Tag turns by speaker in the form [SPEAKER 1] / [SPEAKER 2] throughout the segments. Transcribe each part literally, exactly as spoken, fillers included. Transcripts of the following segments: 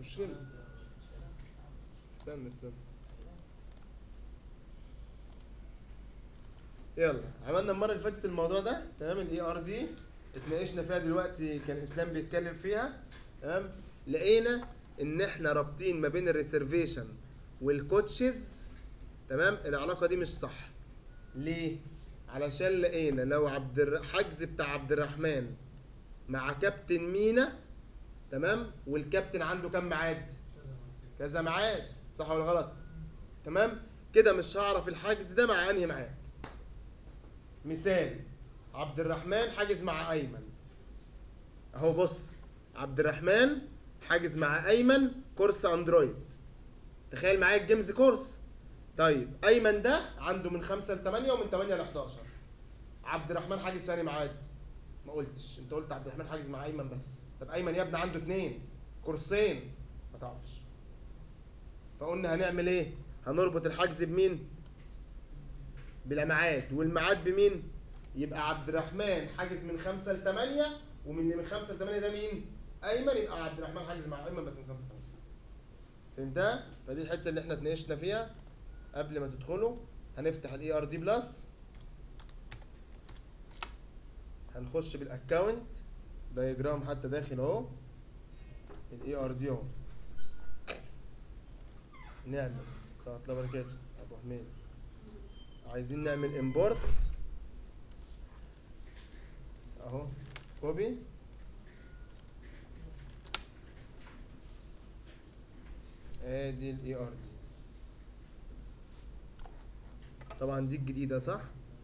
[SPEAKER 1] مشكله. استنى استنى يلا. عملنا المره اللي فاتت الموضوع ده تمام. الاي ار دي اتناقشنا فيها دلوقتي، كان اسلام بيتكلم فيها تمام. لقينا ان احنا رابطين ما بين الريسيرفيشن والكوتشز تمام. العلاقه دي مش صح. ليه؟ علشان لقينا لو عبد الر... حجز بتاع عبد الرحمن مع كابتن مينا تمام، والكابتن عنده كام ميعاد؟ كذا ميعاد، صح ولا غلط؟ تمام كده مش هعرف الحجز ده مع انهي ميعاد. مثال، عبد الرحمن حاجز مع ايمن اهو. بص، عبد الرحمن حاجز مع ايمن كورس اندرويد. تخيل معايا الجيمز كورس. طيب ايمن ده عنده من خمسة ل تمانية ومن تمانية ل حداشر. عبد الرحمن حاجز ثاني ميعاد؟ ما قلتش، انت قلت عبد الرحمن حاجز مع ايمن بس. طب ايمن يا ابني عنده اتنين كورسين، ما تعرفش. فقلنا هنعمل ايه؟ هنربط الحجز بمين؟ بالميعاد. والميعاد بمين؟ يبقى عبد الرحمن حاجز من خمسة ل تمانية، ومن من خمسة ل تمانية ده مين؟ ايمن. يبقى عبد الرحمن حاجز مع ايمن بس من خمسة ل تمانية. فهمتها؟ فدي الحته اللي احنا اتناقشنا فيها. قبل ما تدخلوا هنفتح الاي ار دي بلس، هنخش بالاكونت دايجرام حتى داخل اهو الاي ار دي اهو. نعمل ساعة الله بركاته ابو حميد، عايزين نعمل امبورت اهو، كوبي ادي الاي ار دي. طبعا دي الجديده صح؟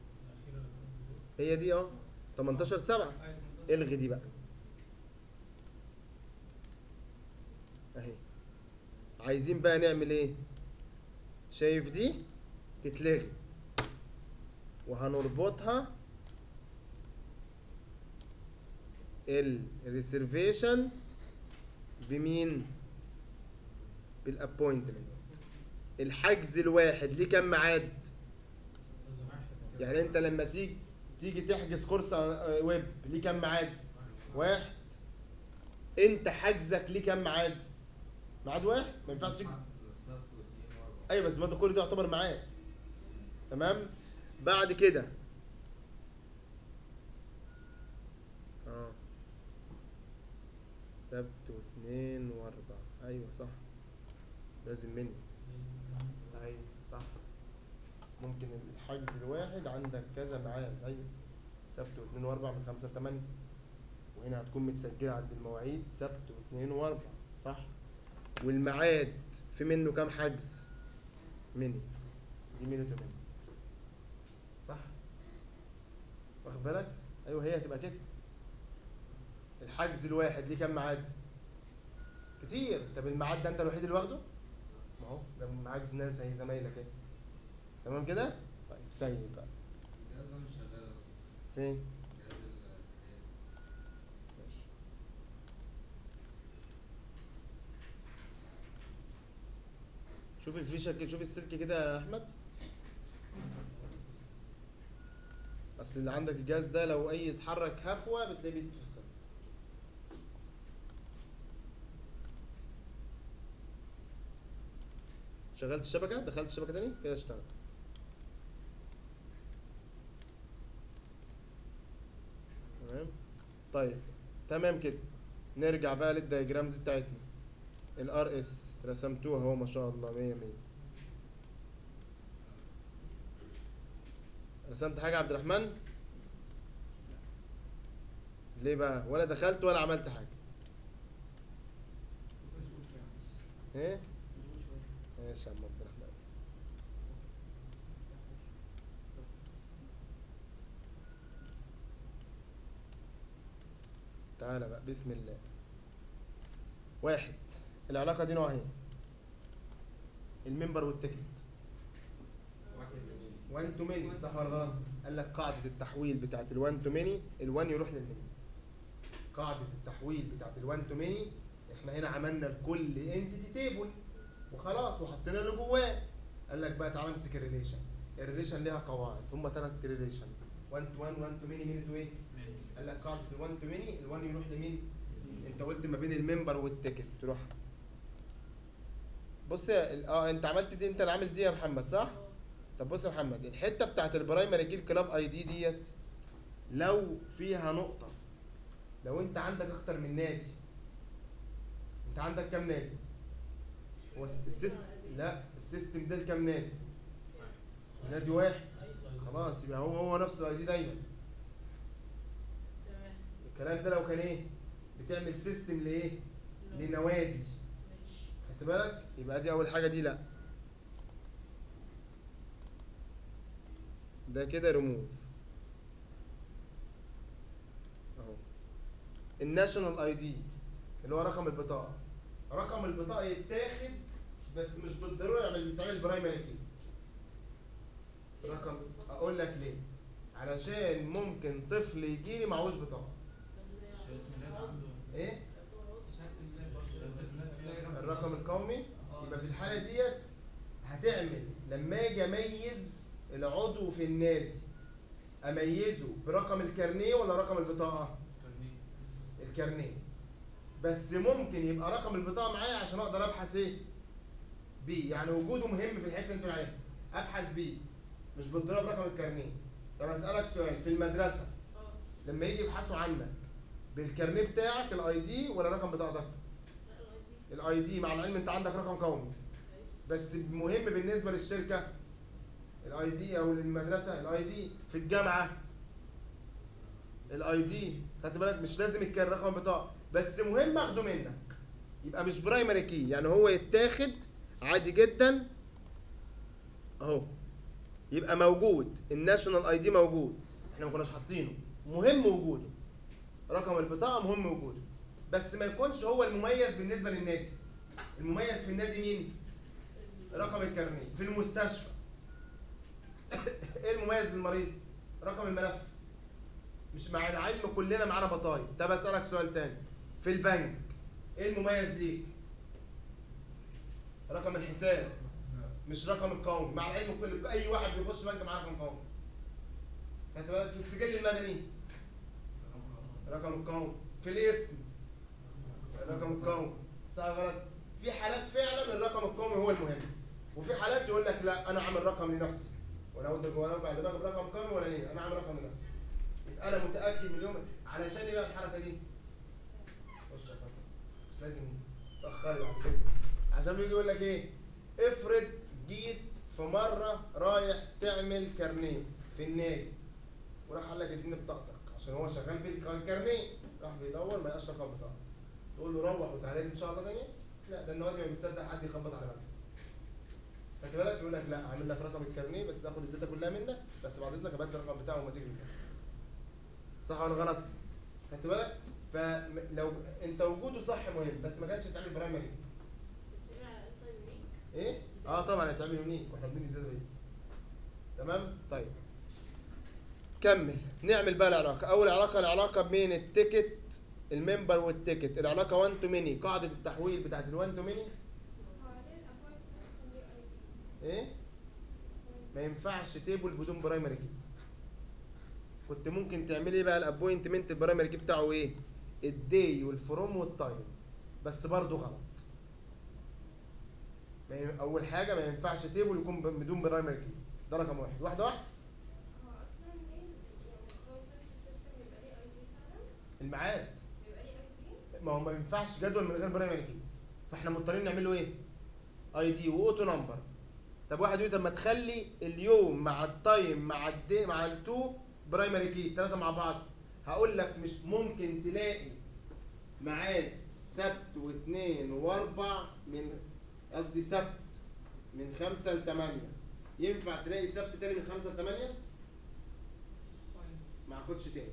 [SPEAKER 1] هي دي اه تمنتاشر سبعة. الغي دي بقى اهي. عايزين بقى نعمل ايه؟ شايف دي تتلغي، وهنربطها الريسيرفيشن بمين؟ بالابوينتمنت. الحجز الواحد ليه كام ميعاد؟ يعني انت لما تيجي تيجي تحجز كورس ويب ليه كام ميعاد؟ واحد. انت حجزك ليه كام ميعاد؟ ميعاد واحد، ما ينفعش تيجي. ايوه بس برضه كل ده يعتبر ميعاد. تمام. بعد كده اه سبت واثنين واربع، ايوه صح، لازم مني. ايوه صح، ممكن الحجز الواحد عندك كذا ميعاد. ايوه سبت واثنين واربع من خمسة لتمانية، وهنا هتكون متسجله عند المواعيد سبت واثنين واربع صح. والميعاد في منه كام حجز؟ مني دي مينوت مني صح، واخد بالك؟ ايوه هي هتبقى كده. الحجز الواحد ليه كام ميعاد؟ كتير. طب الميعاد ده انت الوحيد اللي واخده؟ ما هو ده معاك ناس زي زمايلك كده. تمام كده؟ طيب سيب بقى.
[SPEAKER 2] الجهاز ده مش شغال يا دكتور.
[SPEAKER 1] فين؟
[SPEAKER 2] جهاز الحياة.
[SPEAKER 1] ماشي. شوف الفيشه كده، شوف السلك كده يا احمد. اصل اللي عندك الجهاز ده لو اي يتحرك هفوه بتلاقيه بيتفصل. شغلت الشبكه، دخلت الشبكه تاني كده اشتغل. تمام. طيب تمام كده. نرجع بقى للدايجرامز بتاعتنا. الار اس رسمتوها اهو ما شاء الله مية مية. رسمت حاجه يا عبد الرحمن؟ ليه بقى؟ ولا دخلت ولا عملت حاجه. ايه؟ ماشي يا عم عبد الرحمن. تعالى بقى بسم الله. واحد، العلاقه دي نوعها ايه؟ الممبر والتيكت وان تو ماني صح ولا غلط؟ قال لك قاعده التحويل بتاعت الوان تو ماني، الوان يروح للماني. قاعده التحويل بتاعت الوان تو ماني، احنا هنا عملنا لكل انتيتي تيبل وخلاص وحطينا اللي جواه. قال لك بقى تعالى امسك الريليشن. الريليشن ليها قواعد، هم ثلاث ريليشن، واحد تو واحد، واحد تو ماني، ماني تو ايه؟ قال لك قاعده ال1 تو ماني، ال1 يروح لمين؟ انت قلت ما بين الممبر والتيكت تروح بص يا ال- اه انت عملت دي، انت اللي عامل دي يا محمد صح؟ طب بص يا محمد، الحته بتاعت البرايمري كي الكلاب اي دي ديت لو فيها نقطه، لو انت عندك اكتر من نادي، انت عندك كام نادي؟ هو الس- السيستم، لا السيستم ده كام نادي؟ نادي واحد. خلاص يبقى هو هو نفس الاي دي دايما.
[SPEAKER 3] تمام.
[SPEAKER 1] الكلام ده لو كان ايه؟ بتعمل سيستم لايه؟ لنوادي.
[SPEAKER 3] ماشي.
[SPEAKER 1] خدت بالك؟ يبقى دي اول حاجه، دي لا. ده كده ريموف اهو. الناشونال اي دي اللي هو رقم البطاقه، رقم البطاقه يتاخد بس مش بالضروره يعمل يتعمل برايمري كي. رقم اقول لك ليه؟ علشان ممكن طفل يجي لي معهوش بطاقه.
[SPEAKER 2] شهادة ميلاد عنده.
[SPEAKER 1] ايه؟
[SPEAKER 2] شهادة ميلاد برضه. شهادة ميلاد فيها
[SPEAKER 1] الرقم القومي. يبقى في الحاله ديت هتعمل لما اجي اميز العضو في النادي، اميزه برقم الكارنيه ولا رقم البطاقه؟
[SPEAKER 2] كارنيه.
[SPEAKER 1] الكارنيه. بس ممكن يبقى رقم البطاقه معايا عشان اقدر ابحث ايه؟ بيه، يعني وجوده مهم في الحته اللي انتوا عليها، ابحث بيه مش بالضرب رقم الكارنيه. طب اسالك سؤال، في المدرسه
[SPEAKER 3] اه.
[SPEAKER 1] لما يجي يبحثوا عنك بالكارنيه بتاعك الاي دي ولا رقم بطاقتك؟
[SPEAKER 3] لا الاي دي.
[SPEAKER 1] الاي دي، مع العلم انت عندك رقم قومي بس مهم بالنسبه للشركه الاي دي، او للمدرسه الاي دي، في الجامعه الاي دي. خدت بالك؟ مش لازم يتكرر رقم بطاقه بس مهم اخده منك، يبقى مش برايمري كي، يعني هو يتاخد عادي جدا اهو، يبقى موجود الناشونال اي دي موجود، احنا ما كناش حاطينه، مهم وجوده. رقم البطاقه مهم وجوده بس ما يكونش هو المميز بالنسبه للنادي. المميز في النادي مين؟ رقم الكارنيه. في المستشفى ايه المميز للمريض؟ رقم الملف. مش مع العلم كلنا معانا بطايق. طب اسالك سؤال تاني، في البنك ايه المميز ليك؟ رقم الحساب مش رقم القومي، مع العلم كل اي واحد بيخش بنك معاه رقم قومي. خدت بالك؟ في السجل المدني رقم القومي، في الاسم رقم القومي. صح غلط؟ في حالات فعلا الرقم القومي هو المهم، وفي حالات يقول لك لا انا عامل رقم لنفسي، ولا ودك ولا بعد باخد رقم قومي ولا ليه، انا عامل رقم لنفسي. يبقى انا متاكد مليون علشان ايه بقى الحركه دي؟ خش يا فندم، مش لازم تاخري بعد كده، عشان بيجي يقول لك ايه؟ افرض جيت في مره رايح تعمل كارنيه في النادي وراح قال لك اديني بطاقتك عشان هو شغال بالكارنيه، راح بيدور ما يقاش رقم بطاقه، تقول له روح وتعالى لي ان شاء الله تاني؟ لا، ده النوادي ما بتصدق حد يخبط على بابك. خدت بالك؟ يقول لك لا اعمل لك رقم الكارنيه بس اخد الداتا كلها منك، بس بعد اذنك ابعت لي الرقم بتاعه وما تيجي منك. صح ولا غلط؟ خدت بالك؟ فلو انت وجوده صح مهم بس ما كانش يتعمل برايمري.
[SPEAKER 3] استمع على الطيب يونيك.
[SPEAKER 1] ايه؟ اه طبعا هيتعمل يونيك واحنا بنبني داتا بيز. تمام؟ طيب كمل، نعمل بقى العلاقه. اول علاقه العلاقه بين التيكت الممبر والتيكت، العلاقه واحد تو ماني، قاعده التحويل بتاعت ال1 تو ماني. ايه؟ ما ينفعش تيبل بدون برايمري كي. كنت ممكن تعملي ايه بقى الابوينتمنت البرايمري كي بتاعه ايه؟ الدي والفروم والتايم، بس برضه غلط. ما ي- اول حاجه ما ينفعش تيبل يكون ب- بدون برايمري كي، ده رقم واحد. واحده واحده.
[SPEAKER 4] هو اصلا ليه يعني هو في نفس السيستم بيبقى ليه اي دي فعلا؟
[SPEAKER 1] الميعاد،
[SPEAKER 4] بيبقى ليه اي دي؟
[SPEAKER 1] ما هو ما ينفعش جدول من غير برايمري كي، فاحنا مضطرين نعمل له ايه؟ اي دي واوتو نمبر. طب واحد يقول طب ما تخلي اليوم مع التايم مع الدي مع التو برايمري كي الثلاثه مع بعض. هقول لك مش ممكن تلاقي ميعاد سبت واثنين واربع من قصدي سبت من خمسة لثمانية، ينفع تلاقي سبت تاني من خمسة لثمانية؟ مع كوتش تاني.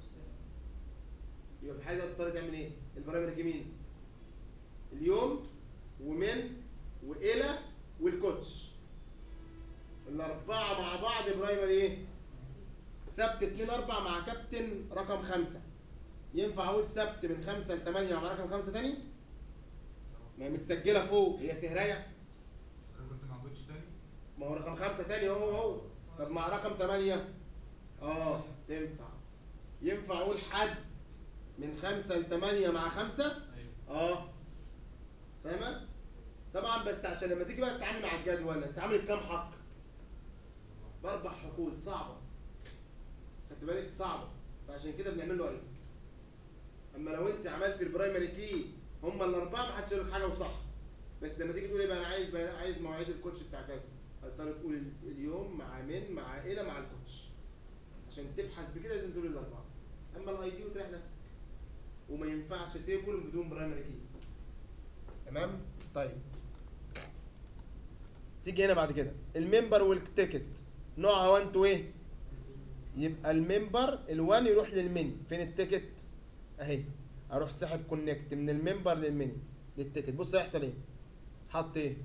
[SPEAKER 1] يبقى في حاجه تضطر تعمل ايه؟ البرايمري كي مين؟ اليوم ومن والى والكوتش، الاربعه مع بعض برايمري ايه؟ سبت اتنين اربع مع كابتن رقم خمسة. ينفع اقول سبت من خمسة لثمانية مع رقم خمسة تاني؟ ما هي متسجله فوق، هي سهريه.
[SPEAKER 2] انا كنت مع كوتش تاني.
[SPEAKER 1] ما هو رقم خمسة تاني هو هو. طب مع رقم ثمانية اه تنفع. ينفع اقول حد من خمسة لثمانية مع خمسة؟
[SPEAKER 2] ايوه.
[SPEAKER 1] اه فاهمة؟ طبعا طبعا، بس عشان لما تيجي بقى تتعامل مع الجدول تتعامل بكام حق؟ باربع حقول، صعبه. خدت بالك؟ صعبه. فعشان كده بنعمل له اي دي. اما لو انت عملت البرايمري كي هم الاربعه ما حدش يقول لك حاجه وصح. بس لما تيجي تقول ايه بقى، انا عايز بقى عايز مواعيد الكوتش بتاع كذا، هتضطر تقول اليوم مع من مع عائله مع الكوتش. عشان تبحث بكده لازم تقول الاربعه. اما الاي دي وتريح نفسك. وما ينفعش تيبل بدون برايمري كي. تمام؟ طيب. تيجي هنا بعد كده الممبر والتيكت نوعها واحد تو ايه؟ يبقى الممبر ال1 يروح للمني. فين التيكت؟ اهي. اروح ساحب كونكت من الممبر للمني للتيكت. بص هيحصل ايه؟ حط ايه؟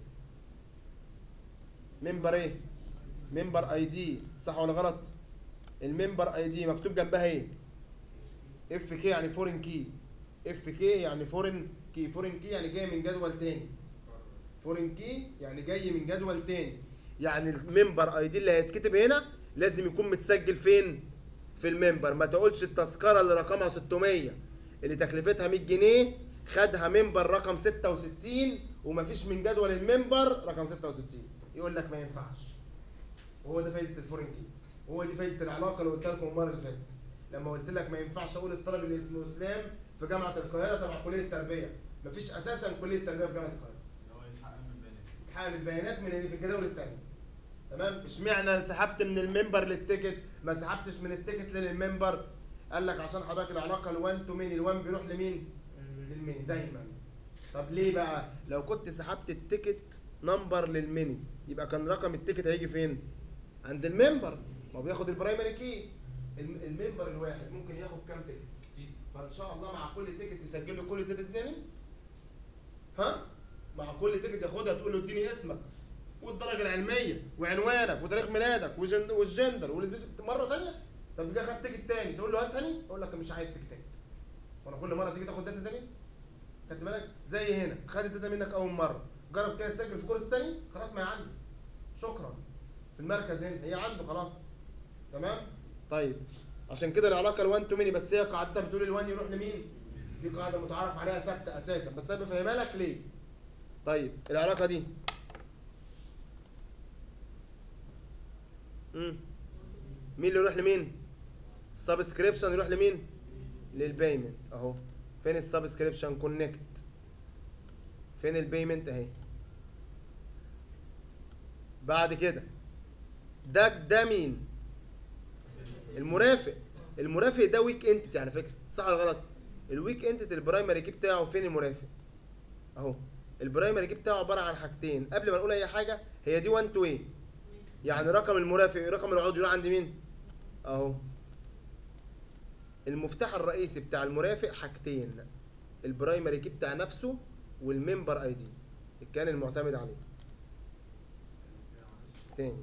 [SPEAKER 1] ممبر ايه؟ ممبر اي دي، صح ولا غلط؟ الممبر اي دي مكتوب جنبها ايه؟ اف كي يعني فورين كي. اف كي يعني فورين كي. فورين كي يعني جاي من جدول تاني. فورين كي يعني جاي من جدول تاني. يعني الممبر اي دي اللي هيتكتب هنا لازم يكون متسجل فين؟ في الممبر. ما تقولش التذكره اللي رقمها ستمية اللي تكلفتها مية جنيه خدها ممبر رقم ستة وستين ومفيش من جدول الممبر رقم ستة وستين. يقول لك ما ينفعش. وهو ده فايده الفورين كي. وهو دي فايده العلاقه اللي قلتها لكم المره اللي فاتت. لما قلت لك ما ينفعش اقول الطالب اللي اسمه اسلام في جامعه القاهره تبع كليه التربيه. مفيش اساسا كليه تربيه في جامعه القاهره.
[SPEAKER 2] اللي هو يتحقق من البيانات.
[SPEAKER 1] يتحقق البيانات من اللي في الجداول الثانيه. تمام؟ اشمعنى سحبت من الممبر للتيكت ما سحبتش من التيكت للممبر؟ قال لك عشان حضرتك العلاقه ال1 تو مين، ال1 بيروح لمين؟ للمين دايما. طب ليه بقى؟ لو كنت سحبت التيكت نمبر للميني يبقى كان رقم التيكت هيجي فين؟ عند الممبر. ما هو بياخد البرايمري كي. الم- الممبر الواحد ممكن ياخد كام تيكت؟ فان شاء الله مع كل تيكت تسجل له كل تيكت تاني. ها؟ مع كل تيكت ياخدها تقول له اديني اسمك والدرجه العلميه وعنوانك وتاريخ ميلادك وجن- والجندر والسبيش- مره ثانيه. طب جه خد تيكت تاني تقول له هات تاني؟ اقول لك مش عايز تيكتات. وانا كل مره تيجي تاخد داتا تاني؟ خدت بالك؟ زي هنا خد الداتا منك اول مره، جرب كده تسجل في كورس تاني، خلاص ما هي عنده. شكرا. في المركز هنا هي عنده خلاص. تمام؟ طيب عشان كده العلاقه ال1 تو ميني، بس هي قاعدتها بتقول ال1 يروح لمين؟ دي قاعده متعارف عليها ثابته اساسا، بس انا بفهمها لك ليه. طيب العلاقه دي امم مين اللي يروح لمين؟ السبسكريبشن يروح لمين؟ للبيمنت اهو. فين السبسكريبشن؟ كونكت. فين البيمنت؟ اهي. بعد كده ده ده مين؟ المرافق. المرافق ده ويك انتيتي على فكره، صح ولا غلط؟ الويك انتيتي البرايمري كي بتاعه فين؟ المرافق اهو. البرايمري كي بتاعه عباره عن حاجتين. قبل ما نقول اي حاجه هي دي واحد تو ايه؟ يعني رقم المرافق رقم العضو يروح عند مين؟ اهو. المفتاح الرئيسي بتاع المرافق حاجتين، البرايمري كي بتاع نفسه والممبر اي دي كان المعتمد عليه. تاني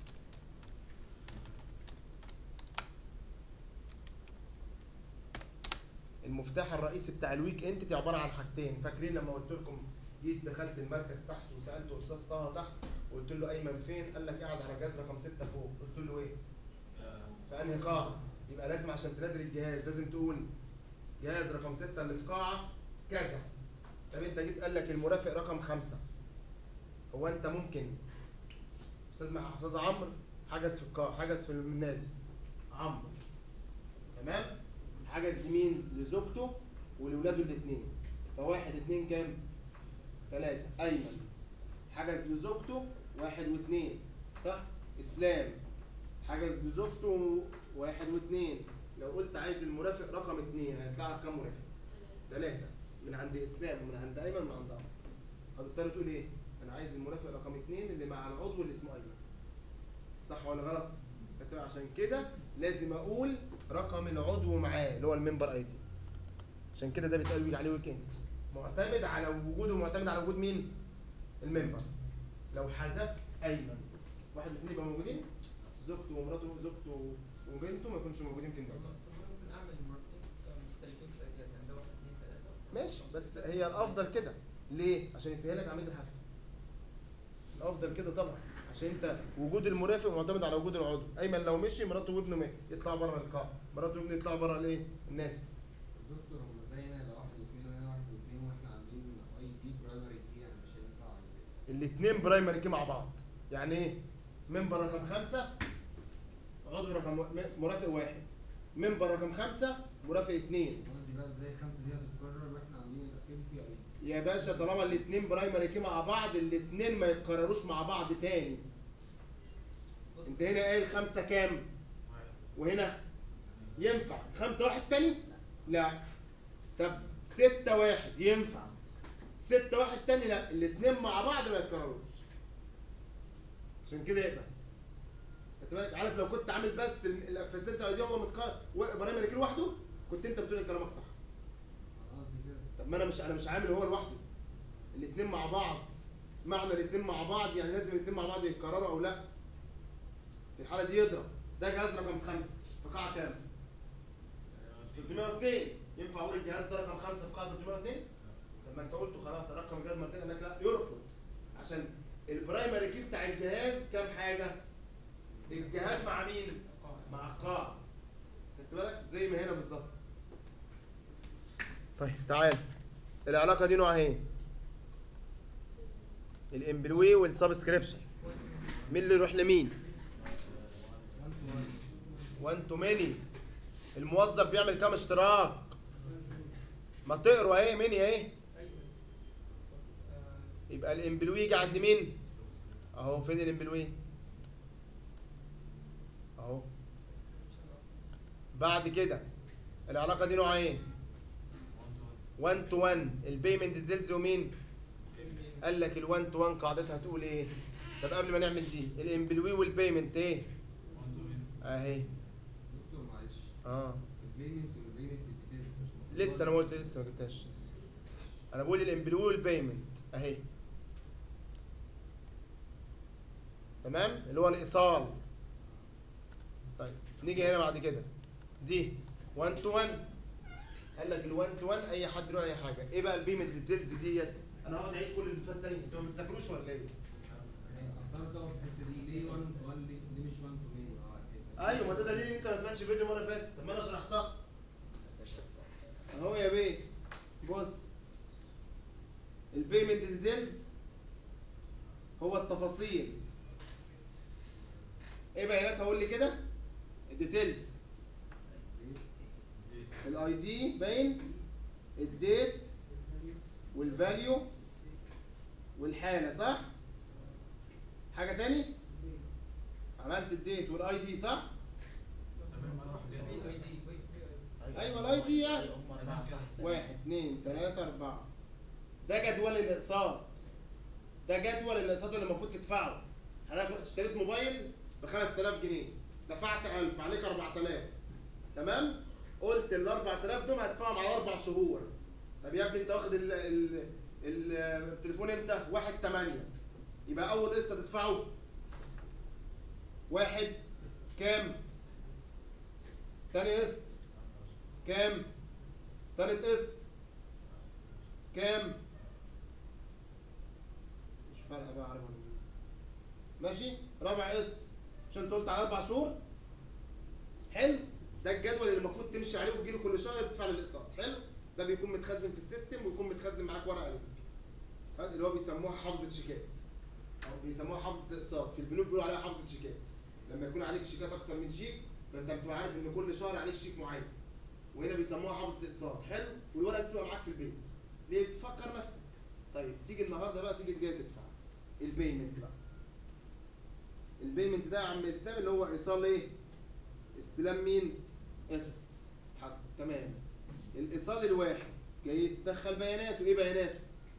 [SPEAKER 1] المفتاح الرئيسي بتاع الويك انتيتي عباره عن حاجتين. فاكرين لما قلت لكم جيت دخلت المركز تحت وسالت استاذ طه تحت وقلت له ايمن فين؟ قال لك قاعد على جهاز رقم ستة فوق. قلت له ايه؟ في انهي قاعه؟ يبقى لازم عشان تنادي الجهاز لازم تقول جهاز رقم ستة اللي في قاعه كذا. طب انت جيت قال لك المرافق رقم خمسة، هو انت ممكن استاذ مع استاذ عمرو حجز في القاعه، حجز في النادي عمرو، تمام؟ حجز لمين؟ لزوجته ولولاده الاثنين. فواحد اثنين كام؟ ثلاثة. أيمن حجز لزوجته واحد واثنين، صح؟ إسلام حجز لزوجته واحد واثنين. لو قلت عايز المرافق رقم اثنين هيطلع لك كام مرافق؟ ثلاثة. من عند إسلام ومن عند أيمن ومن عند عمرو. هتضطر تقول إيه؟ أنا عايز المرافق رقم اثنين اللي مع العضو اللي اسمه أيمن. صح ولا غلط؟ عشان كده لازم اقول رقم العضو معاه اللي هو الممبر اي دي. عشان كده ده بيتقال عليه ويك انتيتي، معتمد على وجوده، معتمد على وجود مين؟ الممبر. لو حذفت ايمن واحد واثنين يبقوا موجودين، زوجته ومراته زوجته وبنته ما يكونش موجودين في الداتا.
[SPEAKER 5] ممكن اعمل مرتين مختلفين في الاجيال، يعني ده واحد اثنين ثلاثه.
[SPEAKER 1] ماشي، بس هي الافضل كده. ليه؟ عشان يسهلك عمليه الحذف. الافضل كده طبعا، عشان انت وجود المرافق معتمد على وجود العضو. ايمن لو مشي مراته وابنه ما يطلع بره القاعه، مراته وابنه يطلع بره الايه؟ النادي.
[SPEAKER 6] دكتور هو ازاي هنا لو واحد واثنين وهنا واحد واثنين واحنا عاملين اي دي برايمري كي يعني مش هينفع
[SPEAKER 1] الاثنين برايمري كي مع بعض. يعني ايه؟ ممبر رقم خمسة عضو رقم و- م- مرافق واحد، ممبر رقم خمسة مرافق اثنين.
[SPEAKER 5] قصدي بقى ازاي الخمسه دي هتتكرر واحنا عاملين الاخير فيها ايه؟
[SPEAKER 1] يا باشا طالما الاثنين برايمري كي مع بعض، الاثنين ما يتكرروش مع بعض تاني.
[SPEAKER 5] بص
[SPEAKER 1] انت هنا قايل خمسة كام؟
[SPEAKER 2] واحد.
[SPEAKER 1] وهنا ينفع خمسة واحد تاني؟ لا. طب ستة واحد ينفع، ستة واحد تاني لا، الاثنين مع بعض ما يتكرروش. عشان كده يبقى خدت بالك، عارف لو كنت عامل بس الفاسيلتي اي دي هو متكرر برايمري كي لوحده، كنت انت بتقول كلامك صح.
[SPEAKER 5] انا قصدي كده.
[SPEAKER 1] طب ما انا مش انا مش عامل هو لوحده، الاثنين مع بعض. معنى الاثنين مع بعض يعني لازم الاثنين مع بعض يتكرروا او لا. في الحاله دي يضرب ده جهاز رقم خمسة في قاعه كام؟ ثلاثمية واثنين. ينفع اقول الجهاز ده رقم خمسة في قاعه ثلاثمية واثنين؟ طب ما انت قلته خلاص رقم الجهاز مرتين، قال لك لا يرفض، عشان البرايمري كي بتاع الجهاز كام حاجه؟ الجهاز مع مين؟ مع القاع. خدت بالك زي ما هنا بالظبط. طيب تعال، العلاقه دي نوعها ايه؟ الامبلوي والسبسكريبشن. مين اللي يروح لمين؟ وان تو ماني. الموظف بيعمل كام اشتراك؟ ما تقروا اهي ماني اهي. يبقى الامبلوي يجي عند مين؟ اهو. فين الامبلوي؟ اهو. بعد كده العلاقه دي نوعها ايه؟ واحد تو واحد. البيمنت ديتيلز ومين؟ قال لك ال1 تو واحد قاعدتها تقول ايه؟ طب قبل ما نعمل دي الامبلوي والبيمنت ايه؟ اهي.
[SPEAKER 5] دكتور معلش
[SPEAKER 1] اه
[SPEAKER 5] البيمنت والبيمنت ديتيلز
[SPEAKER 1] لسه انا ما قلت لسه ما جبتهاش لسه. انا بقول الامبلوي والبيمنت اهي. تمام؟ اللي هو الايصال. طيب نيجي هنا بعد كده دي واحد تو واحد. قال لك ال1 تو واحد اي حد يروح اي حاجه. ايه بقى البيمنت ديتيلز ديت؟ انا هقعد اعيد كل اللي فات تاني، انتوا ما بتذاكروش ولا ايه؟
[SPEAKER 5] اثرت في الحته دي ليه واحد تو واحد ليه مش واحد تو ماني؟ اه كده.
[SPEAKER 1] ايوه ما ده دليل ان انت ما سمعتش الفيديو المره اللي فاتت. طب ما انا شرحتها اهو يا بيه. بص البيمنت ديتيلز هو التفاصيل. ايه بياناتها؟ قول لي كده. الديتيلز الاي دي باين، الديت والفاليو والحاله، صح؟ حاجه تاني؟ عملت الديت والاي دي صح؟
[SPEAKER 2] تمام صح كده.
[SPEAKER 5] اي دي.
[SPEAKER 1] ايوه الاي دي يعني واحد اتنين تلاتة أربعة. ده جدول الأقساط. ده جدول الأقساط اللي المفروض تدفعه. حضرتك رحت اشتريت موبايل ب خمسة آلاف جنيه، دفعت ألف، عليك أربعة آلاف. تمام؟ قلت ال أربعة آلاف دول هدفعهم على أربع شهور. طب يا ابني أنت واخد ال ال ال التليفون إمتى؟ واحد تمانية. يبقى أول قسط هتدفعه واحد كام؟ تاني قسط كام؟ تالت قسط كام؟ مش فارقه بقى عربي ولا انجليزي. ماشي؟ رابع قسط عشان انت قلت على اربع شهور. حلو؟ ده الجدول اللي المفروض تمشي عليه وتجيله كل شهر تدفع للاقساط. حلو؟ ده بيكون متخزن في السيستم ويكون متخزن معاك ورقه الكترونيه. اللي هو بيسموها حافظه شيكات. او بيسموها حافظه اقساط. في البنوك بيقولوا عليها حافظه شيكات. لما يكون عليك شيكات اكتر من شيك فانت بتبقى عارف ان كل شهر عليك شيك معين. وهنا بيسموها حافظه اقساط. حلو؟ والورقه دي بتبقى معاك في البيت. ليه؟ بتفكر نفسك. طيب تيجي النهارده بقى تيجي جاي تدفع البيمنت بقى. البيمنت ده يا عم اسلام اللي هو ايصال ايه؟ استلام مين؟ قسط. حق. تمام. الايصال الواحد جاي تدخل بياناته. ايه بياناته؟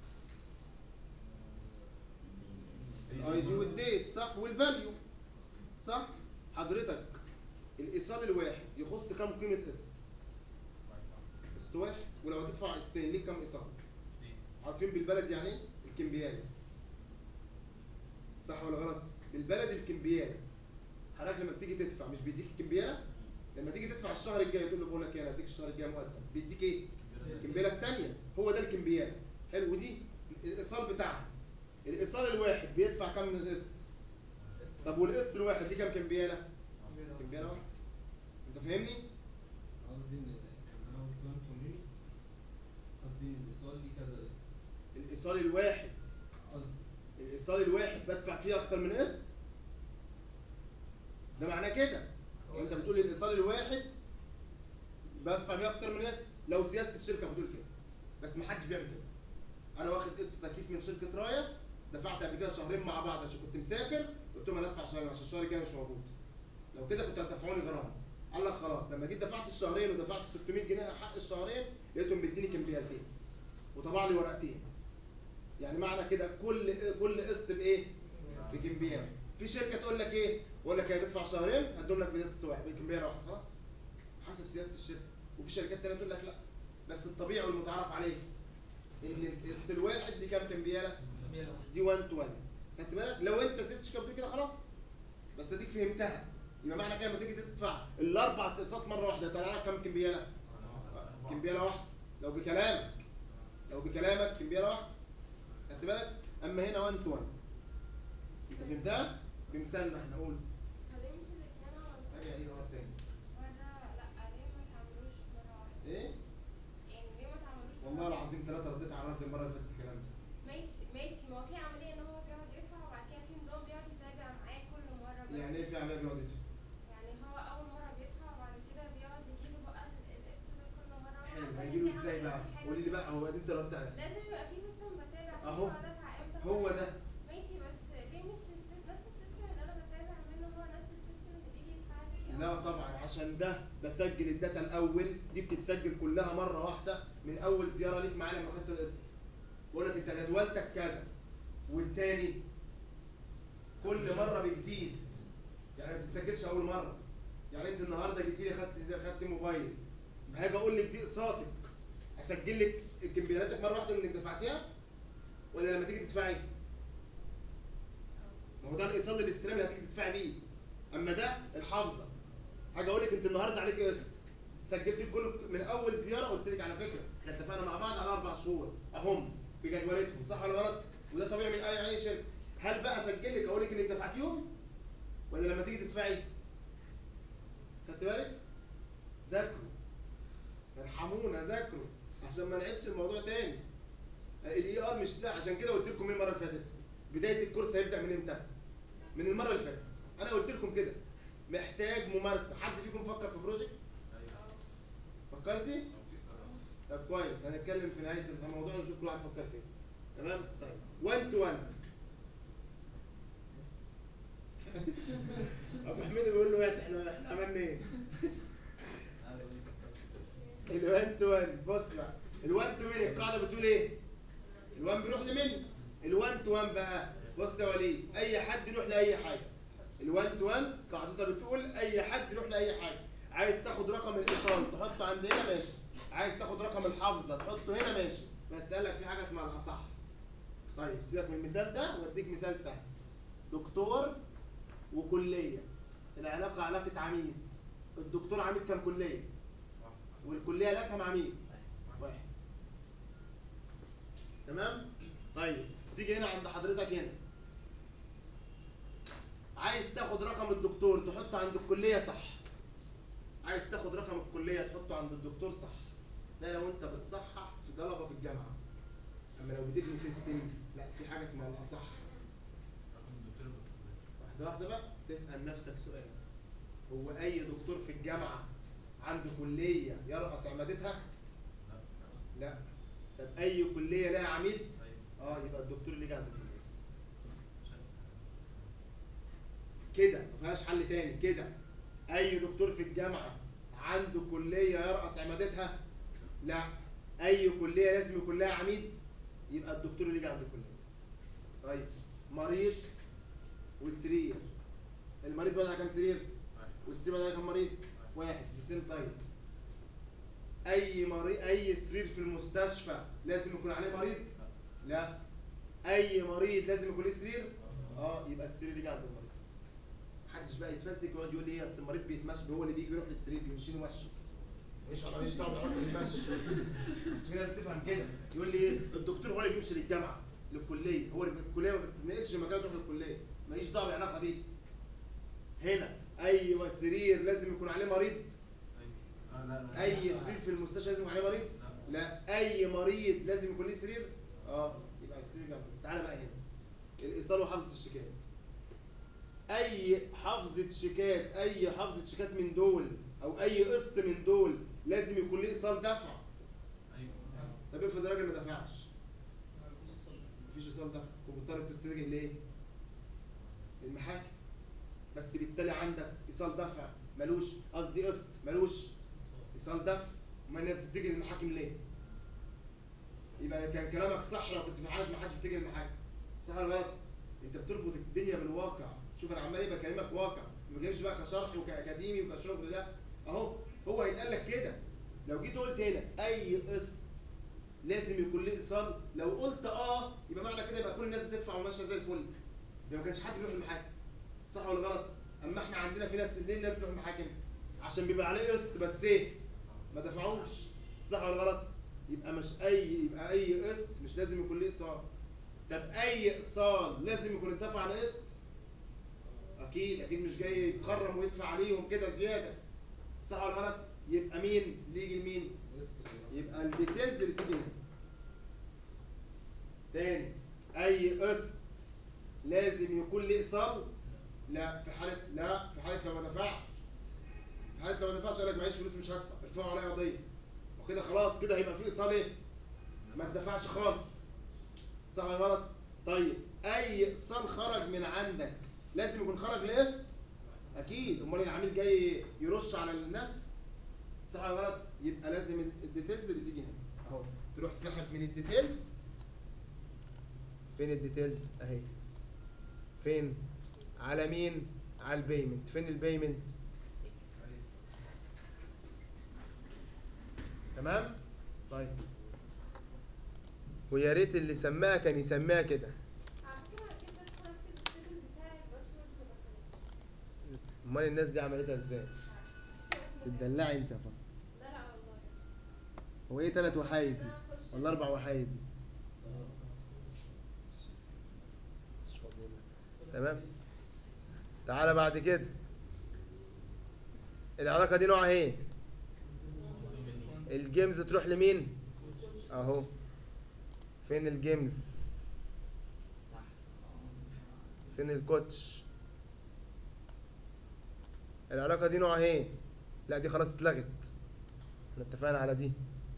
[SPEAKER 1] الاي دي والديت صح؟ والفاليو صح؟ حضرتك الايصال الواحد يخص كام قيمه قسط؟ قسط واحد. ولو هتدفع قسطين ليك كام ايصال؟ عارفين بالبلد يعني ايه؟ الكمبياله. صح ولا غلط؟ بالبلد الكمبياله. حضرتك لما بتيجي تدفع مش بيديك الكمبياله؟ لما تيجي تدفع الشهر الجاي تقول له بقول لك ايه انا هديك الشهر الجاي مقدم، بيديك ايه؟ الكمبياله الثانيه. هو ده الكمبياله. حلو؟ ودي الايصال بتاعها. الايصال الواحد بيدفع كام قسط؟ طب والقسط الواحد ليه كام كمبياله؟ كمبياله واحده. انت فاهمني؟
[SPEAKER 5] قصدي ان زي ما قلت واحد تو ماني، قصدي ان الايصال ليه كذا قسط.
[SPEAKER 1] الايصال الواحد
[SPEAKER 5] قصدي
[SPEAKER 1] الايصال الواحد بدفع فيه اكتر من قسط؟ ده معناه كده. انت بتقول الايصال الواحد بدفع بيه اكتر من قسط لو سياسه الشركه بتقول كده، بس ما حدش بيعمل كده. انا واخد قسط تكييف من شركه رايه، دفعت قبل كده شهرين مع بعض عشان كنت مسافر، قلت لهم انا ادفع شهرين عشان الشهر الجاي مش موجود. لو كده كنت هتدفعوني غرامه. قال لك خلاص، لما جيت دفعت الشهرين ودفعت ستمية جنيه حق الشهرين، لقيتهم بيديني كمبيالتين وطبع لي ورقتين. يعني معنى كده كل كل قسط بايه؟ بكمبيال. في شركه تقول لك ايه؟ تقول لك هتدفع شهرين هدوم لك بقسط واحد بكمبيال واحد، خلاص حسب سياسه الشركه. وفي شركات تانيه تقول لك لا، بس الطبيعي والمتعارف عليه ان القسط الواحد دي كام كمبياله؟ دي واحد تو واحد. خدت بالك؟ لو انت سياسه الشركه بتقول كده خلاص، بس اديك فهمتها. يبقى معنى كده لما تيجي تدفع الاربع اقساط مره واحده يطلع لك كام كمبياله؟ كمبياله واحده. لو بكلامك لو بكلامك كمبياله واحده. خدت بالك؟ اما هنا واحد تو واحد. انت فهمتها؟ بمثالنا احنا نقول
[SPEAKER 4] فليه مش الاتنين على طول؟
[SPEAKER 1] حاجه ايه اه تاني؟
[SPEAKER 4] مرة لأ، ليه ما تعملوش مرة واحدة؟
[SPEAKER 1] ايه؟
[SPEAKER 4] يعني ليه ما تعملوش مرة
[SPEAKER 1] والله
[SPEAKER 4] واحدة؟
[SPEAKER 1] العظيم ثلاثه رديت على الرد المره اللي فاتت الكلام ده.
[SPEAKER 4] ماشي ماشي، ما هو في عملية ان هو بيقعد يدفع وبعد كده في نظام بيقعد يتابع معاه كل مرة بس.
[SPEAKER 1] يعني ايه في عمليه بيقعد يدفع؟
[SPEAKER 4] يعني هو أول مرة بيدفع وبعد كده بيقعد يجيله بقى ال- القسط ده كل مرة.
[SPEAKER 1] حلو،
[SPEAKER 4] وبعد
[SPEAKER 1] هيجيله
[SPEAKER 4] كده
[SPEAKER 1] ازاي
[SPEAKER 4] في
[SPEAKER 1] بقى؟
[SPEAKER 4] حاجة
[SPEAKER 1] قولي لي بقى، هو دي انت ردت على
[SPEAKER 4] لازم يبقى في سيستم بتابع فيه
[SPEAKER 1] أهو.
[SPEAKER 4] هو دفع امتى.
[SPEAKER 1] هو ده.
[SPEAKER 4] ماشي، بس ليه مش الس- نفس السيستم اللي انا بتابع منه هو نفس السيستم اللي بيجي يدفع لي؟
[SPEAKER 1] لا طبعا، عشان ده بسجل الداتا الاول، دي بتتسجل كلها مره واحده من اول زياره ليك معايا لما خدت القسط. بقول لك انت جدولتك كذا، والتاني كل مره بجديد. يعني ما بتتسجلش اول مره. يعني انت النهارده جيتي لي خدت خدت موبايل، هاجي اقول لك دي اقساطك، اسجل لك كمبيالاتك مره واحده انك دفعتيها، ولا لما تيجي تدفعي؟ ما هو ده الايصال الاستلامي اللي هتيجي تدفعي بيه. اما ده الحافظه، حاجه اقول لك انت النهارده عليك قسط، سجلت لك كله من اول زياره، قلت لك على فكره احنا اتفقنا مع بعض على اربع شهور اهم بجدولتهم، صح ولا غلط؟ وده طبيعي من اي اي شركه. هل بقى اسجل لك اقول لك انك دفعتيهم، ولا لما تيجي تدفعي؟ خدت بالك؟ ذاكروا، ارحمونا، ذاكروا عشان ما نعيدش الموضوع تاني. الاي ار مش سهل، عشان كده قلت لكم المره اللي فاتت بدايه الكورس هيبدا من امتى؟ من المره اللي فاتت. انا قلت لكم كده محتاج ممارسه. حد فيكم فكر في بروجكت؟ فكرتي؟ طب كويس، هنتكلم في نهايه الموضوع نشوف كل واحد فكر فين. تمام؟ طيب واحد تو واحد. ابو حميد بيقول له واحد، احنا احنا عملنا ايه؟ الوان تو وان. بص بقى، الوان تو مين القاعده بتقول ايه؟ الوان بيروح لمين؟ الوان تو وان بقى بص يا وليد، اي حد يروح لاي حاجه. الوان تو وان قاعدتها بتقول اي حد يروح لاي حاجه. عايز تاخد رقم الايصال تحطه عند هنا ماشي، عايز تاخد رقم الحافظه تحطه هنا ماشي، بس قال لك في حاجه اسمها الاصح. طيب سيبك من المثال ده واديك مثال سهل. دكتور وكليه، العلاقه علاقه عميد. الدكتور عميد كام كليه؟ والكليه لها كام عميد؟ واحد. تمام؟ طيب تيجي هنا عند حضرتك هنا، عايز تاخد رقم الدكتور تحطه عند الكليه صح، عايز تاخد رقم الكليه تحطه عند الدكتور صح. ده لو انت بتصحح في طلبه في الجامعه. اما لو بتبني سيستم لا، في حاجه اسمها الاصح. واحده واحده بقى، تسال نفسك سؤال، هو اي دكتور في الجامعه عنده كليه يرأس عمادتها؟ لا. طب اي كليه لها عميد؟ اه، يبقى الدكتور اللي جه عنده كليه. كده ما فيهاش حل تاني. كده اي دكتور في الجامعه عنده كليه يرأس عمادتها؟ لا. اي كليه لازم يكون لها عميد؟ يبقى الدكتور اللي جه عنده كليه. طيب مريض والسرير، المريض بقى على كام سرير؟ والسرير بقى على كام مريض؟ واحد. سيم طيب اي مريض اي سرير في المستشفى لازم يكون عليه مريض؟ لا. اي مريض لازم يكون ليه سرير؟ اه، يبقى السرير اللي جه عند المريض. محدش بقى يتفزلك ويقعد يقول لي ايه اصل المريض بيتمشى، هو اللي بيجي بيروح للسرير بيمشي له مشي. مش انا ماليش دعوه بالمشي. بس في ناس تفهم كده، يقول لي ايه الدكتور هو اللي بيمشي للجامعه للكليه، هو اللي الكليه ما بتنقلش مكان تروح للكليه، ماليش دعوه بالعلاقه دي. هنا اي سرير لازم يكون عليه مريض؟ اي سرير في المستشفى لازم يكون عليه مريض؟ لا. اي مريض لازم يكون ليه سرير؟ اه، يبقى السرير جنبه. تعالى بقى هنا، الايصال وحفظه الشيكات. اي حفظه شيكات اي حفظه شيكات من دول او اي قسط من دول لازم يكون ليه ايصال دفع.
[SPEAKER 2] ايوه.
[SPEAKER 1] طب افرض الراجل ما دفعش، مفيش ايصال دفع وبتضطر تتجه لايه؟ للمحاكم. بس بالتالي عندك ايصال دفع ملوش، قصدي قسط ملوش ايصال دفع، وما الناس بتتجه للمحاكم ليه؟ يبقى كان كلامك صح لو كنت في حاله ما حدش بيتجه للمحاكم. صح ولا غلط؟ انت بتربط الدنيا بالواقع. شوف انا عمال ايه بكلمك واقع، ما بجيبش بقى كشرح وكاكاديمي وكشغل. لا اهو هو هيتقال لك كده. لو جيت قلت هنا اي قسط لازم يكون ليه ايصال، لو قلت اه يبقى معنى كده يبقى كل الناس بتدفع وماشيه زي الفل، يبقى ما كانش حد بيروح المحاكم. صح ولا غلط؟ اما احنا عندنا في ناس، ليه الناس بتروح المحاكم؟ عشان بيبقى عليه قسط بس ايه؟ ما دفعوش. صح ولا غلط؟ يبقى مش اي يبقى اي قسط مش لازم يكون ليه ايصال. طب اي ايصال لازم يكون اتدفع على قسط؟ اكيد اكيد مش جاي يتكرم ويدفع عليهم كده زياده. صح ولا غلط؟ يبقى مين اللي يجي لمين؟ يبقى الديتيلز اللي تيجي هنا. تاني، اي قسط لازم يكون ليه ايصال؟ لا، في حاله لا في حاله لو ما دفعش. في حاله لو ما دفعش قال لك معيش فلوس مش هدفع، ارفعوا عليا قضيه. وكده خلاص كده هيبقى في ايصال ايه؟ ما اتدفعش خالص. صح ولا غلط؟ طيب اي ايصال خرج من عندك لازم يكون خرج لقسط؟ اكيد، امال العميل جاي يرش على الناس؟ صح ولا غلط؟ يبقى لازم الديتيلز اللي تيجي هنا اهو، تروح ساحب من الديتيلز. فين الديتيلز؟ اهي. فين؟ على مين؟ على البيمنت. فين البيمنت؟ تمام؟ طيب ويا ريت اللي سماها كان يسميها كده.
[SPEAKER 4] على فكرة أنا كده ادخل أكتب السيفل بتاعي الباسورد ودخلت.
[SPEAKER 1] امال الناس دي عملتها ازاي؟ تدلعي انت يا فندم.
[SPEAKER 4] لا لا والله.
[SPEAKER 1] هو ايه ثلاث وحايد دي؟
[SPEAKER 4] أنا هخش.
[SPEAKER 1] ولا اربع وحايد دي؟ مش فاضيين لك. تمام؟ تعالى بعد كده. العلاقة دي نوعها ايه؟ الجيمز تروح لمين؟ اهو. فين الجيمز؟ فين الكوتش؟ العلاقة دي نوعها ايه؟ لا دي خلاص اتلغت. احنا اتفقنا على دي.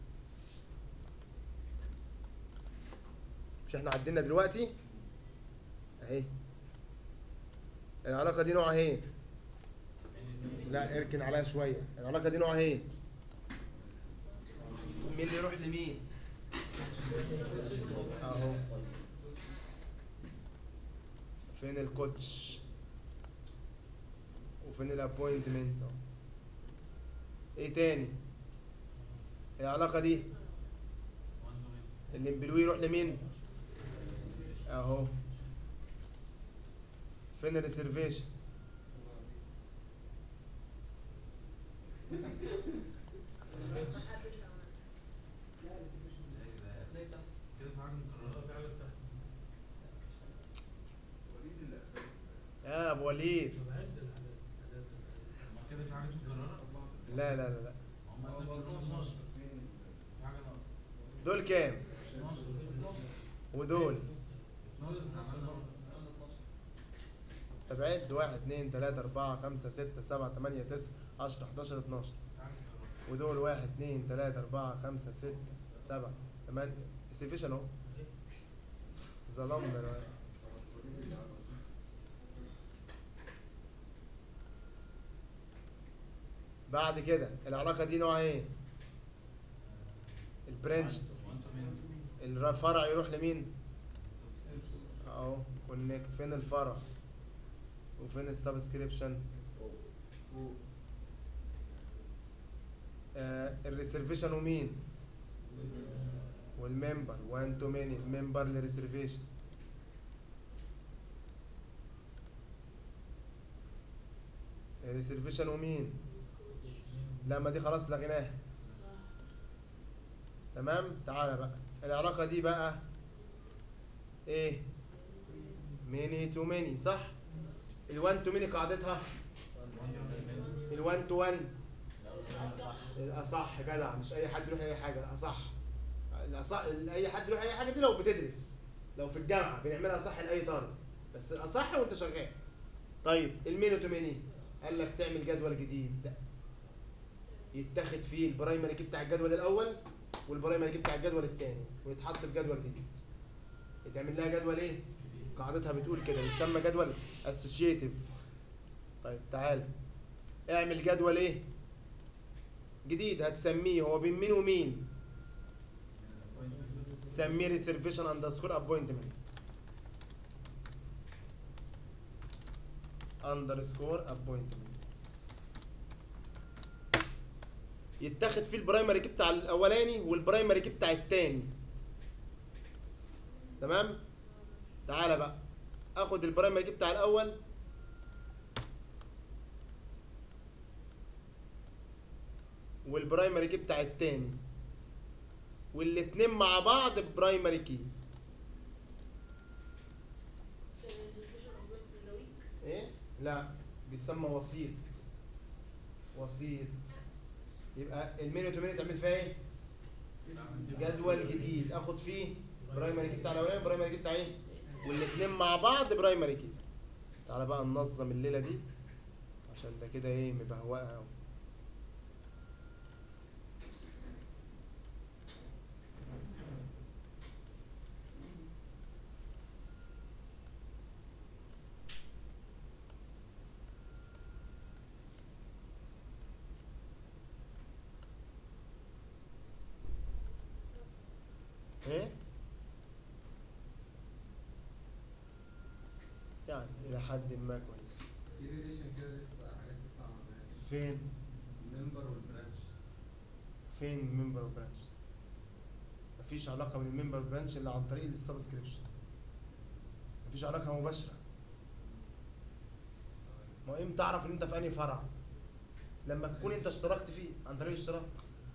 [SPEAKER 1] مش احنا عدينا دلوقتي؟ اهي. العلاقة دي نوعها ايه؟ لا اركن عليها شوية. العلاقة دي نوعها ايه؟ مين اللي يروح لمين؟ اهو. فين الكوتش؟ وفين الابوينتمنت؟ ايه تاني؟ العلاقة دي الامبلوي يروح لمين؟ اهو. فين الريزرفيشن؟ يا ابو وليد.
[SPEAKER 2] كده في حاجه متكرره؟
[SPEAKER 1] لا لا لا لا.
[SPEAKER 2] هم اساسا كلهم اتناشر. في حاجه ناقصه.
[SPEAKER 1] دول كام؟ ودول؟
[SPEAKER 2] اتناشر احنا عملنا.
[SPEAKER 1] طب عد. واحد اتنين تلاتة أربعة خمسة ستة سبعة تمانية تسعة عشرة حداشر اتناشر. ودول واحد اتنين تلاتة أربعة خمسة ستة سبعة تمانية. السيفيشن أهو. ظلمنا الواد. بعد كده العلاقة دي نوعها ايه؟ البرانشز. الفرع يروح لمين؟ اهو كونكت. فين الفرع؟ وفين السبسكريبشن؟ آه الريسيرفيشن ومين؟ والممبر. وان تو ماني. الممبر للريسيرفيشن. الريسيرفيشن ومين؟ لا ما دي خلاص لغيناها. تمام. تعالى بقى العلاقة دي بقى ايه؟ ميني تو ميني. صح؟ الوان تو ميني قاعدتها الوان تو وان. الاصح جدع. مش اي حد يروح اي حاجه. الاصح الاصح اي حد يروح اي حاجه دي لو بتدرس. لو في الجامعه بنعملها صح لاي طالب. بس اصح وانت شغال. طيب المين تو ميني قال لك تعمل جدول جديد يتاخد فيه البرايمري كي بتاع الجدول الاول والبرايمري كي بتاع الجدول الثاني ويتحط في جدول جديد. يتعمل لها جدول ايه؟ قاعدتها بتقول كده يسمى جدول اسوشيتيف. طيب تعال اعمل جدول ايه؟ جديد هتسميه هو بين مين ومين؟ سميه ريسيرفيشن اندرسكور ابوينتمنت اندرسكور ابوينتمنت. يتاخد فيه البرايمري كي بتاع الاولاني والبرايمري كي بتاع الثاني. تمام؟ تعالى بقى اخد البرايمري كي بتاع الاول والبرايمري كي بتاع الثاني والاتنين مع بعض برايمري كي. ايه؟ لا بيتسمى وسيط. وسيط. يبقى المين تو مين تعمل فيها ايه؟ جدول جديد اخد فيه برايمري كي بتاع الاولاني برايمري كي بتاع ايه؟ والاتنين مع بعض برايمري كي. تعالى بقى ننظم الليله دي عشان ده كده ايه مبهوقه قوي. ايه؟ يعني الى حد ما كويس.
[SPEAKER 5] في ريليشن كده لسه حاجات لسه ما عملناهاش.
[SPEAKER 1] فين؟
[SPEAKER 5] الممبر والبرانش.
[SPEAKER 1] فين الممبر والبرانش؟ مفيش علاقة بين الممبر والبرانش الا عن طريق السبسكريبشن. مفيش علاقة مباشرة. ما هو امتى اعرف ان انت في انهي فرع؟ لما تكون انت اشتركت فيه عن طريق الاشتراك.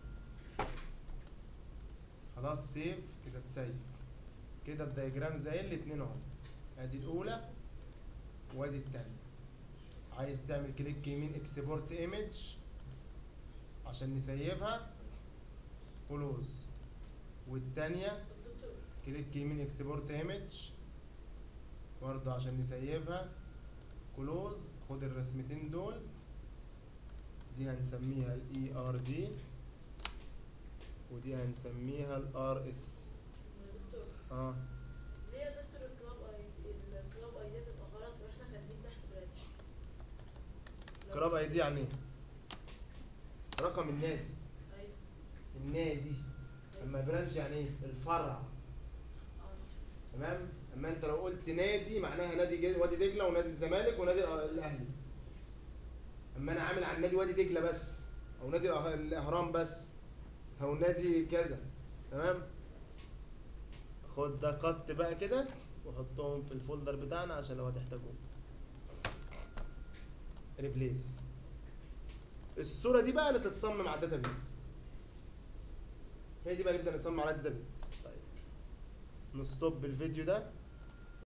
[SPEAKER 1] خلاص سيف كده تسيف. كده الدايجرام زي الاتنين اهو. ادي الاولى وادي التانية. عايز تعمل كليك يمين اكسبورت ايمج عشان نسيفها كلوز. والتانية كليك يمين اكسبورت ايمج برضه عشان نسيفها كلوز. خد الرسمتين دول دي هنسميها الاي ار دي ودي هنسميها الار اس. اه
[SPEAKER 3] ليه يا دكتور الكلاب اي الكلاب اي دي تبقى غلط واحنا كاتبين تحت برانش؟
[SPEAKER 1] كلاب اي دي يعني ايه؟ رقم النادي.
[SPEAKER 3] ايوه.
[SPEAKER 1] النادي. اما برانش يعني ايه؟ الفرع.
[SPEAKER 3] اه.
[SPEAKER 1] تمام؟ اما انت لو قلت نادي معناها نادي جي- وادي دجله ونادي الزمالك ونادي الأ- الاهلي. اما انا عامل عن نادي وادي دجله بس او نادي الأه- الاهرام بس او نادي كذا. تمام؟ خد ده قط بقى كده وحطهم في الفولدر بتاعنا عشان لو هتحتاجوه. ريبليس. الصوره دي بقى اللي تتصمم على الداتابيز. هي دي بقى نبدا نصمم على الداتابيز. طيب نستوب الفيديو ده